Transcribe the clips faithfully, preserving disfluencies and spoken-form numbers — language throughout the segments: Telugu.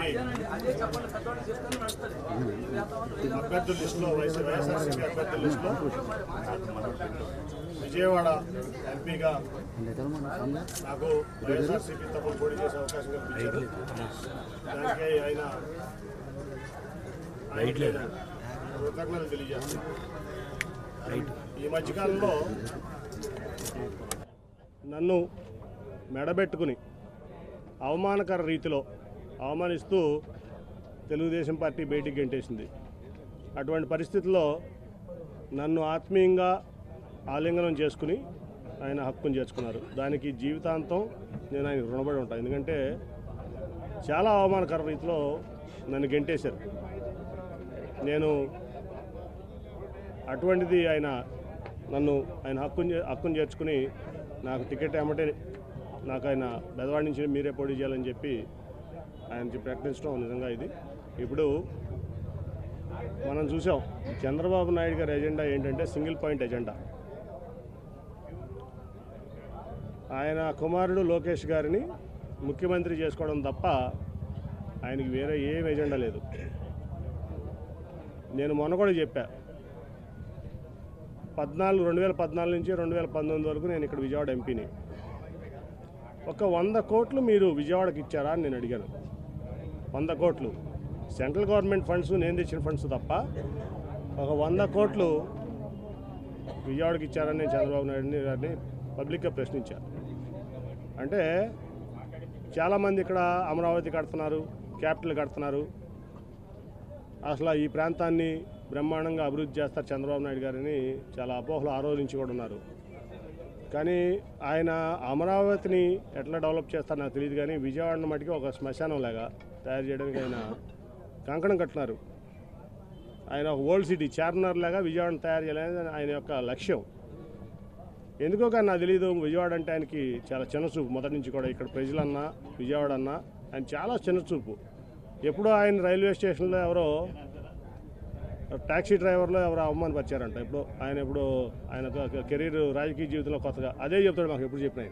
అభ్యర్థుల లిస్టులో వైసీ వైఎస్ఆర్సీపీ అభ్యర్థుల లిస్టులో విజయవాడ ఎంపీగా నాకు వైఎస్ఆర్సీపీ తరఫున పోటీ చేసే అవకాశం కల్పించారు. దానికి ఆయన కృతజ్ఞతలు తెలియజేస్తున్నారు. ఈ మధ్యకాలంలో నన్ను మెడబెట్టుకుని అవమానకర రీతిలో అవమానిస్తూ తెలుగుదేశం పార్టీ బయటికి గెంటేసింది. అటువంటి పరిస్థితుల్లో నన్ను ఆత్మీయంగా ఆలింగనం చేసుకుని ఆయన హక్కును చేర్చుకున్నారు. దానికి జీవితాంతం నేను ఆయన రుణపడి ఉంటాను. ఎందుకంటే చాలా అవమానకర రీతిలో నన్ను గెంటేశారు. నేను అటువంటిది ఆయన నన్ను ఆయన హక్కును హక్కును చేర్చుకుని నాకు టికెట్ ఏమంటే నాకు ఆయన బెదవాడి నుంచి మీరే పోటీ చేయాలని చెప్పి ఆయన ప్రకటించడం నిజంగా ఇది. ఇప్పుడు మనం చూసాం చంద్రబాబు నాయుడు గారి ఎజెండా ఏంటంటే సింగిల్ పాయింట్ ఎజెండా. ఆయన కుమారుడు లోకేష్ గారిని ముఖ్యమంత్రి చేసుకోవడం తప్ప ఆయనకి వేరే ఏం ఎజెండా లేదు. నేను మొన్న కూడా చెప్పా, పద్నాలుగు రెండు వేల పద్నాలుగు నుంచి రెండు వేల పంతొమ్మిది వరకు నేను ఇక్కడ విజయవాడ ఎంపీని. ఒక వంద కోట్లు మీరు విజయవాడకి ఇచ్చారా అని నేను అడిగాను. వంద కోట్లు సెంట్రల్ గవర్నమెంట్ ఫండ్స్, నేను తెచ్చిన ఫండ్స్ తప్ప ఒక వంద కోట్లు విజయవాడకి ఇచ్చారని నేను చంద్రబాబు నాయుడు గారిని పబ్లిక్గా ప్రశ్నించాను. అంటే చాలామంది ఇక్కడ అమరావతి కడుతున్నారు, క్యాపిటల్ కడుతున్నారు, అసలు ఈ ప్రాంతాన్ని బ్రహ్మాండంగా అభివృద్ధి చేస్తారు చంద్రబాబు నాయుడు గారిని చాలా అపోహలు ఆ రోజు నుంచి కూడా ఉన్నారు. కానీ ఆయన అమరావతిని ఎట్లా డెవలప్ చేస్తారో నాకు తెలియదు. కానీ విజయవాడను మటుకు ఒక శ్మశానం లాగా తయారు చేయడానికి ఆయన కంకణం కట్టున్నారు. ఆయన ఒక ఓల్డ్ సిటీ చార్మినార్ లాగా విజయవాడను తయారు చేయాలని ఆయన యొక్క లక్ష్యం. ఎందుకో కానీ నాకు తెలియదు, విజయవాడ అంటే ఆయనకి చాలా చిన్నచూపు మొదటి నుంచి కూడా. ఇక్కడ ప్రజలన్నా విజయవాడ అన్నా ఆయన చాలా చిన్నచూపు. ఎప్పుడో ఆయన రైల్వే స్టేషన్లో ఎవరో ట్యాక్సీ డ్రైవర్లో ఎవరో అవమానపరిచారంట. ఇప్పుడు ఆయన ఇప్పుడు ఆయన కెరీర్ రాజకీయ జీవితంలో కొత్తగా అదే చెప్తాడు మాకు ఎప్పుడు చెప్పిన ఆయన.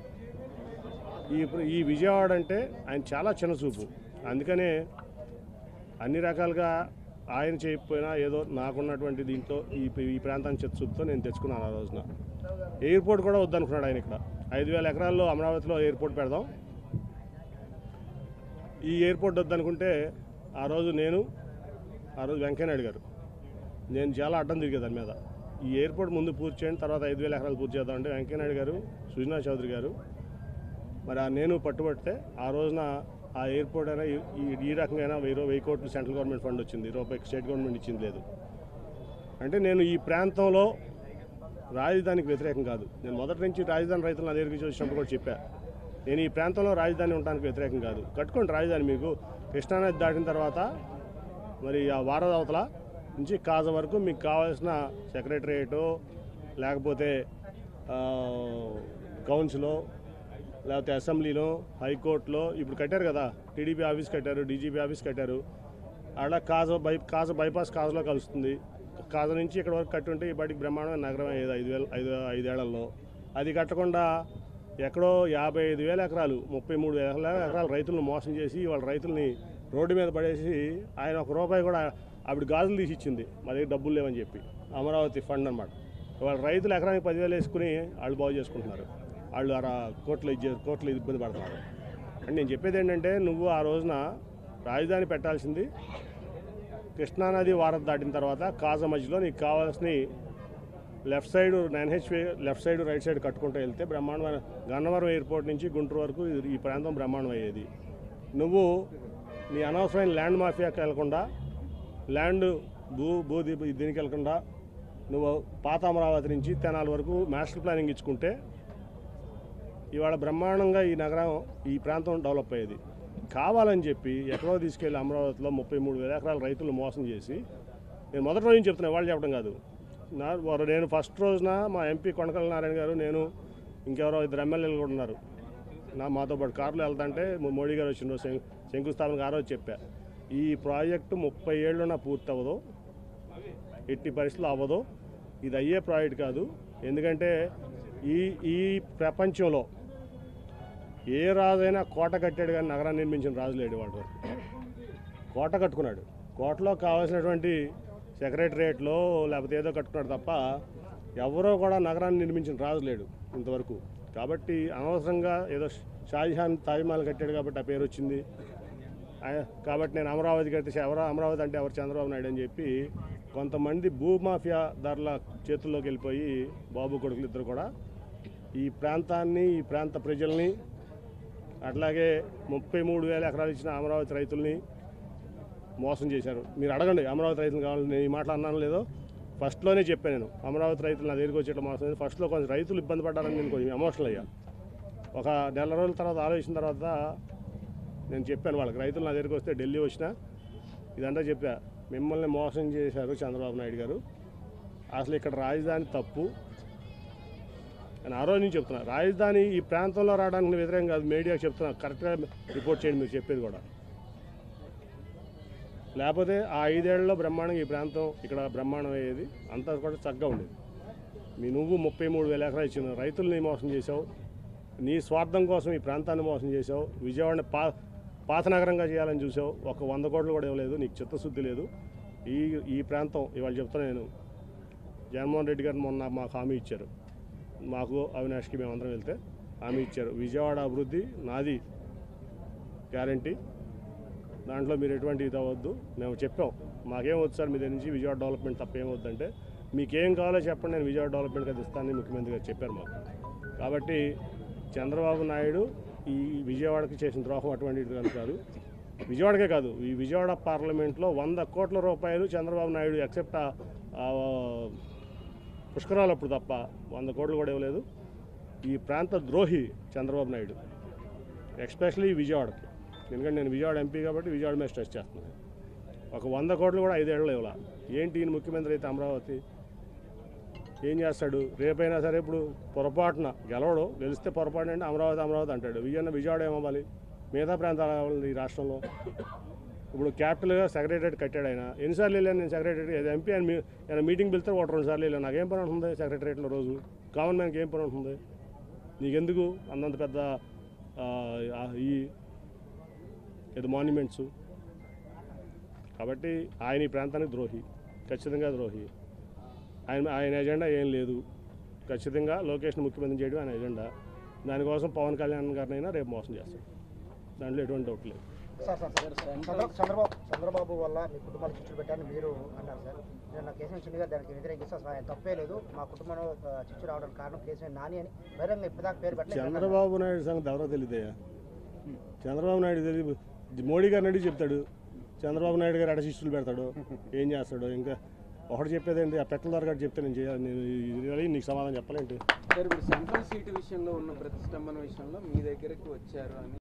ఈ ఈ విజయవాడ అంటే ఆయన చాలా చిన్నచూపు. అందుకనే అన్ని రకాలుగా ఆయన చేయకపోయినా ఏదో నాకున్నటువంటి దీంతో ఈ ఈ ప్రాంతాన్ని చిత్తచూపుతో నేను తెచ్చుకున్నాను. ఆ రోజున ఎయిర్పోర్ట్ కూడా వద్దనుకున్నాడు ఆయన. ఇక్కడ ఐదు వేల ఎకరాల్లో అమరావతిలో ఎయిర్పోర్ట్ పెడదాం, ఈ ఎయిర్పోర్ట్ వద్దనుకుంటే ఆ రోజు నేను ఆ రోజు వెంకయ్యనాయుడు గారు నేను చాలా అడ్డం తిరిగే దాని మీద. ఈ ఎయిర్పోర్ట్ ముందు పూర్తి చేయండి, తర్వాత ఐదు వేల ఎకరాలు పూర్తి చేద్దామంటే వెంకయ్యనాయుడు గారు, సుజనా చౌదరి గారు మరి నేను పట్టుబడితే ఆ రోజున ఆ ఎయిర్పోర్ట్ అయినా ఈ ఈ రకంగా వెయ్యి వెయ్యి కోట్లు సెంట్రల్ గవర్నమెంట్ ఫండ్ వచ్చింది, రూపాయి స్టేట్ గవర్నమెంట్ ఇచ్చింది లేదు. అంటే నేను ఈ ప్రాంతంలో రాజధానికి వ్యతిరేకం కాదు. నేను మొదటి నుంచి రాజధాని రైతులు నా దగ్గరికి వచ్చినప్పుడు కూడా చెప్పా, నేను ఈ ప్రాంతంలో రాజధాని ఉండడానికి వ్యతిరేకం కాదు. కట్టుకోండి రాజధాని. మీకు కృష్ణానది దాటిన తర్వాత మరి ఆ వారధి అవతల నుంచి కాజ వరకు మీకు కావాల్సిన సెక్రటరియేటో లేకపోతే కౌన్సిలో లేకపోతే అసెంబ్లీలో హైకోర్టులో ఇప్పుడు కట్టారు కదా, టీడీపీ ఆఫీస్ కట్టారు, డీజీపీ ఆఫీస్ కట్టారు. అలా కాజ బై కాజ బైపాస్ కాజలో కలుస్తుంది. కాజ నుంచి ఇక్కడ వరకు కట్టుంటే ఈ బయటికి బ్రహ్మాండమైన నగరం అయ్యేది ఐదు వేల ఐదు ఐదేళ్లలో. అది కట్టకుండా ఎక్కడో యాభై ఐదు వేల ఎకరాలు ముప్పై మూడు వేల ఎకరాలు రైతులను మోసం చేసి వాళ్ళ రైతుల్ని రోడ్డు మీద పడేసి ఆయన ఒక రూపాయి కూడా ఆవిడ గాజులు తీసి ఇచ్చింది, మా దగ్గర డబ్బులు లేవని చెప్పి. అమరావతి ఫండ్ అనమాట. వాళ్ళ రైతులు ఎకరానికి పదివేలు వేసుకుని వాళ్ళు బాగు చేసుకుంటున్నారు. వాళ్ళు అలా కోట్లు ఇచ్చే కోట్లు ఇబ్బంది పడుతున్నారు. అంటే నేను చెప్పేది ఏంటంటే, నువ్వు ఆ రోజున రాజధాని పెట్టాల్సింది కృష్ణానది వారధి దాటిన తర్వాత కాజ మధ్యలో నీకు కావాల్సిన left side nine HP left side right side కట్టుకుంటూ వెళ్తే బ్రహ్మాండమైన గన్నవరం ఎయిర్పోర్ట్ నుంచి గుంటూరు వరకు ఈ ప్రాంతం బ్రహ్మాండం అయ్యేది. నువ్వు నీ అనవసరమైన ల్యాండ్ మాఫియాకి వెళ్లకుండా, ల్యాండ్ భూ భూ దీనికి వెళ్లకుండా నువ్వు పాత అమరావతి నుంచి తెనాలి వరకు మాస్టర్ ప్లానింగ్ ఇచ్చుకుంటే ఇవాళ బ్రహ్మాండంగా ఈ నగరం ఈ ప్రాంతం డెవలప్ అయ్యేది. కావాలని చెప్పి ఎక్కడో తీసుకెళ్ళి అమరావతిలో ముప్పై మూడు వేల ఎకరాల రైతులు మోసం చేసి, నేను మొదటి రోజు చెప్తున్నా, వాళ్ళు చెప్పడం కాదు. నా నేను ఫస్ట్ రోజున మా ఎంపీ కొనకళ్ళ నారాయణ గారు, నేను ఇంకెవరో ఇద్దరు ఎమ్మెల్యేలు కూడా ఉన్నారు నా మాతో పాటు కారులో వెళ్తాంటే మోడీ గారు వచ్చిన రోజు శంకుస్థాపనకు ఆ రోజు చెప్పా, ఈ ప్రాజెక్టు ముప్పై ఏళ్ళున పూర్తి అవ్వదు, ఎట్టి పరిస్థితులు అవ్వదు, ఇది అయ్యే ప్రాజెక్ట్ కాదు. ఎందుకంటే ఈ ఈ ప్రపంచంలో ఏ రాజైనా కోట కట్టాడు కానీ నగరాన్ని నిర్మించిన రాజు లేడు వాడు. కోట కట్టుకున్నాడు, కోటలో కావాల్సినటువంటి సెక్రటరియట్లో లేకపోతే ఏదో కట్టుకున్నాడు తప్ప ఎవరో కూడా నగరాన్ని నిర్మించిన రాజు లేడు ఇంతవరకు. కాబట్టి అనవసరంగా ఏదో షాజహాన్ తాజ్మహల్ కట్టాడు కాబట్టి ఆ పేరు వచ్చింది. కాబట్టి నేను అమరావతి కడితే ఎవరో అమరావతి అంటే ఎవరు చంద్రబాబు నాయుడు అని చెప్పి కొంతమంది భూమాఫియా ధరల చేతుల్లోకి వెళ్ళిపోయి బాబు కొడుకులు ఇద్దరు కూడా ఈ ప్రాంతాన్ని ఈ ప్రాంత ప్రజల్ని అట్లాగే ముప్పై మూడు వేల ఎకరాలు ఇచ్చిన అమరావతి రైతుల్ని మోసం చేశారు. మీరు అడగండి అమరావతి రైతులు కావాలి, నేను ఈ మాటలు అన్నాను లేదో ఫస్ట్లోనే చెప్పాను. నేను అమరావతి రైతులు నా దగ్గరికి వచ్చేట్లా మోసం ఫస్ట్లో కొంచెం రైతులు ఇబ్బంది పడ్డారని నేను కొంచెం ఎమోషనల్ అయ్యా. ఒక నెల రోజుల తర్వాత ఆలోచించిన తర్వాత నేను చెప్పాను వాళ్ళకి, రైతులు నా దగ్గరికి వస్తే ఢిల్లీ వచ్చినా ఇదంతా చెప్పా, మిమ్మల్ని మోసం చేశారు చంద్రబాబు నాయుడు గారు, అసలు ఇక్కడ రాజధాని తప్పు అని ఆ రోజు నుంచి చెప్తున్నా. రాజధాని ఈ ప్రాంతంలో రావడానికి వ్యతిరేకం కాదు, మీడియాకి చెప్తున్నా, కరెక్ట్గా రిపోర్ట్ చేయండి మీరు చెప్పేది కూడా. లేకపోతే ఆ ఐదేళ్లలో బ్రహ్మాండంగా ఈ ప్రాంతం ఇక్కడ బ్రహ్మాండం అయ్యేది, అంతా కూడా చక్కగా ఉండేది. మీ నువ్వు ముప్పై మూడు వేల ఎకరాలు ఇచ్చిన రైతుల్ని మోసం చేసావు, నీ స్వార్థం కోసం ఈ ప్రాంతాన్ని మోసం చేసావు, విజయవాడని పా పాత నగరంగా చేయాలని చూసావు, ఒక వంద కోట్లు కూడా ఇవ్వలేదు, నీకు చిత్తశుద్ధి లేదు. ఈ ఈ ప్రాంతం ఇవాళ చెప్తున్నా నేను, జగన్మోహన్ రెడ్డి గారు మొన్న మాకు హామీ ఇచ్చారు, మాకు అవినాష్కి మేమందరం వెళ్తే హామీ ఇచ్చారు, విజయవాడ అభివృద్ధి నాది గ్యారంటీ, దాంట్లో మీరు ఎటువంటి ఇది అవ్వద్దు. మేము చెప్పాం మాకేం వద్దు సార్ మీ దగ్గర నుంచి విజయవాడ డెవలప్మెంట్ తప్ప ఏమవుద్దంటే మీకేం కావాలో చెప్పండి నేను విజయవాడ డెవలప్మెంట్కి అది ఇస్తానని ముఖ్యమంత్రి గారు చెప్పారు మాకు. కాబట్టి చంద్రబాబు నాయుడు ఈ విజయవాడకి చేసిన ద్రోహం అటువంటిది కాదు, విజయవాడకే కాదు ఈ విజయవాడ పార్లమెంట్లో వంద కోట్ల రూపాయలు చంద్రబాబు నాయుడు ఎక్సెప్ట్ పుష్కరాలు అప్పుడు తప్ప వంద కోట్లు కూడా ఇవ్వలేదు. ఈ ప్రాంత ద్రోహి చంద్రబాబు నాయుడు, ఎస్పెషలీ విజయవాడకి. ఎందుకంటే నేను విజయవాడ ఎంపీ కాబట్టి విజయవాడ మీద స్ట్రెస్ చేస్తున్నాను. ఒక వంద కోట్లు కూడా ఐదేళ్ళు ఇవ్వాల. ఏంటి ఈయన ముఖ్యమంత్రి అయితే అమరావతి ఏం చేస్తాడు? రేపైనా సరే ఇప్పుడు పొరపాటున గెలవడు, గెలిస్తే పొరపాటు అంటే అమరావతి అమరావతి అంటాడు. విజయన్న విజయవాడ ఏమవ్వాలి, మిగతా ప్రాంతాలు కావాలి ఈ రాష్ట్రంలో. ఇప్పుడు క్యాపిటల్గా సెక్రటరియట్ కట్టాడు ఆయన, ఎన్నిసార్లు వెళ్ళాను నేను సెక్రటరియట్ ఎంపీ అని ఆయన మీటింగ్ పిలిస్తే ఒకటి రెండు సార్లు వెళ్ళాను. నాకేం పని ఉంటుంది సెక్రటరియట్లో రోజు? కామన్ మ్యాన్కి ఏం పని ఉంటుంది? నీకెందుకు అంతంత పెద్ద ఈ ఏదో మాన్యుమెంట్స్? కాబట్టి ఆయన ఈ ప్రాంతానికి ద్రోహి, ఖచ్చితంగా ద్రోహి. ఆయన ఆయన ఎజెండా ఏం లేదు, ఖచ్చితంగా లొకేషన్ ముఖ్యమంత్రి చేయడం ఆయన ఎజెండా. దానికోసం పవన్ కళ్యాణ్ గారినైనా రేపు మోసం చేస్తాడు, దాంట్లో ఎటువంటి డౌట్ లేదు. సార్ సార్ చంద్రబాబు చంద్రబాబు వల్ల మీ కుటుంబాలు చిచ్చులు పెట్టారని మీరు అన్నారు సార్. నేను నా కేసీఆర్ చిన్న గారు దానికి వ్యతిరేకిస్తే అసలు ఆయన తప్పే లేదు, మా కుటుంబంలో చిచ్చు రావడానికి కారణం కేసీఆర్ నాని అని బహిరంగ ఇప్పటిదాకా పేరు పెట్టలేదు. చంద్రబాబు నాయుడు సంగతి ఎవరో తెలియదయ్యా. చంద్రబాబు నాయుడు తెలియదు, మోడీ గారిని అడిగి చెప్తాడు. చంద్రబాబు నాయుడు గారు అడ శిష్యులు పెడతాడు, ఏం చేస్తాడు? ఇంకా ఒకటి చెప్పేది ఏంటి, ఆ పెట్టల ద్వారా చెప్తే నేను చేయాలి, నేను నీకు సమాధానం చెప్పాలేంటి? సార్ ఇప్పుడు సెంట్రల్ సీటు విషయంలో ఉన్న ప్రతిష్టంభన విషయంలో మీ దగ్గరికి వచ్చారు అని